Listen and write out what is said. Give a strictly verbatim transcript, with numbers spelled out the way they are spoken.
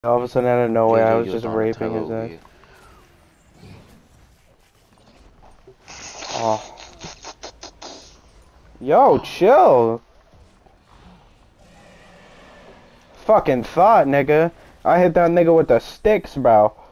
All of a sudden, out of nowhere, I J J, was you just raping his Donatello, ass. B. Oh. Yo, chill. Fucking thought, nigga. I hit that nigga with the sticks, bro.